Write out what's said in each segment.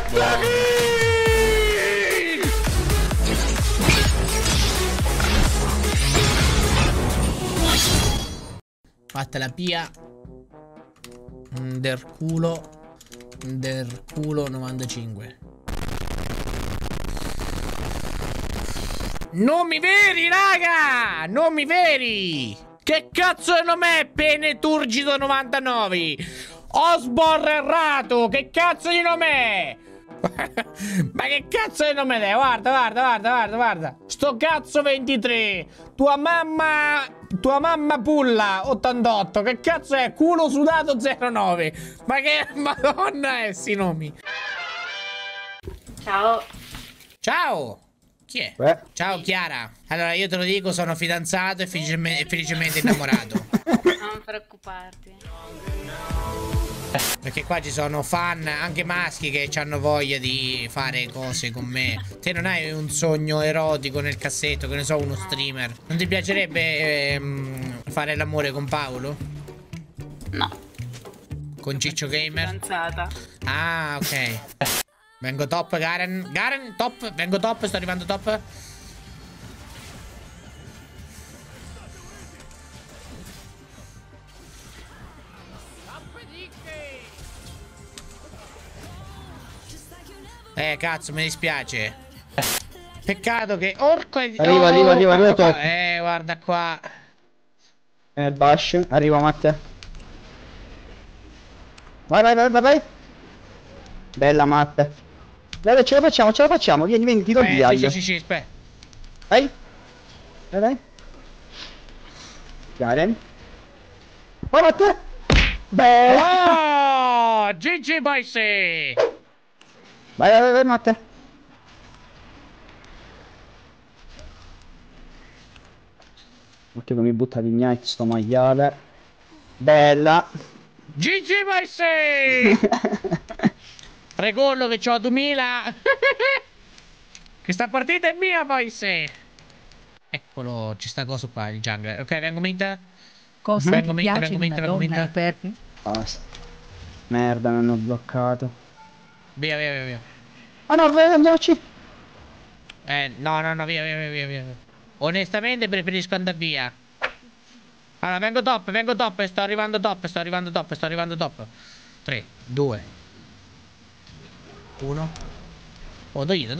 Fatta la pia. Der culo 95. Non mi veri, raga! Non mi veri! Che cazzo di nome è Pene Turgido 99? Osborne errato! Che cazzo di nome è? Ma che cazzo di nome è? Guarda. Sto cazzo 23. Tua mamma pulla 88. Che cazzo è? Culo sudato 09. Ma che madonna è sti nomi? Ciao. Ciao. Chi è? Ciao Chiara. Allora io te lo dico, sono fidanzato e felicemente innamorato. Non preoccuparti. Perché qua ci sono fan, anche maschi, che hanno voglia di fare cose con me. Te non hai un sogno erotico nel cassetto, che ne so, uno streamer? Non ti piacerebbe fare l'amore con Paolo? No. Con Ciccio Gamer? Fidanzata. Ah, ok. Vengo top, Garen. Garen, top. Vengo top, sto arrivando top. Cazzo, mi dispiace. Peccato che... Orco è... Arriva. Guarda qua. Nel bash. Arriva Matte. Vai. Bella Matte. Dai, ce la facciamo. Vieni, ti do il diario. Sì, aspetta. Vai. Garen. Vai Matte. Bella. Oh, GG boys. Vai Matte. Occhio che mi butta l'ignite sto maiale. Bella. GG boys. Regollo che c'ho 2000. Questa partita è mia boys. Eccolo, ci sta cosa qua, il jungler. Ok, vengo mid. Cosa vengo ti mid, piace vengo di mid. Madonna per... Basta. Merda, mi hanno bloccato. Via. Ah no, andiamoci. No, via. Onestamente preferisco andare via. Allora, vengo top, sto arrivando top. 3, 2, 1. Oh, toglita.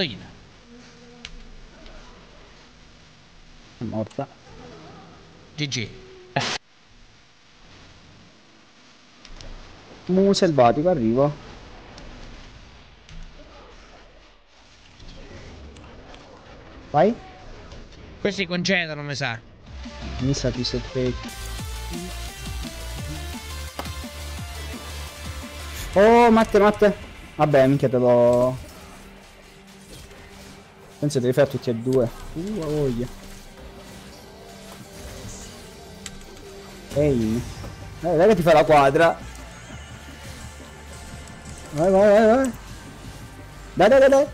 È morta. GG. Mu selvatico, arrivo. Vai. Questi concedono, mi sa. Mi sa più soffretto. Oh, Matte. Vabbè, minchia te l'ho... Penso devi fare tutti e due. Voglia. Ehi. Dai che ti fa la quadra. Vai. Dai.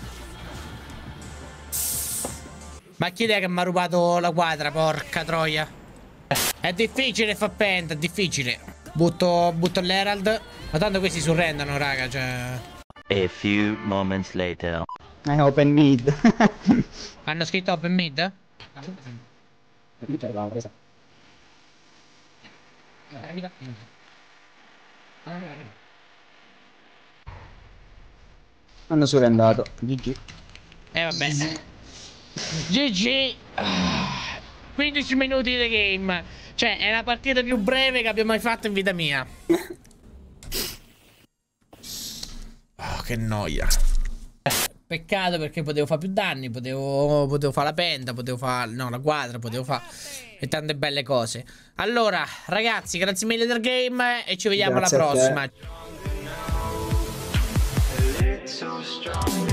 Ma chi è che mi ha rubato la quadra, porca troia? È difficile fa penta, è difficile. Butto l'Herald. Ma tanto questi surrendono, raga, cioè... A few moments later. Open mid. Hanno scritto open mid? Hanno surrendato. GG. Vabbè. GG. 15 minuti di game. Cioè, è la partita più breve che abbia mai fatto in vita mia. Oh, che noia. Peccato perché potevo fare più danni. Potevo fare la penta. Potevo fare... No, la quadra. Potevo fare... E tante belle cose. Allora, ragazzi, grazie mille del game. E ci vediamo alla prossima.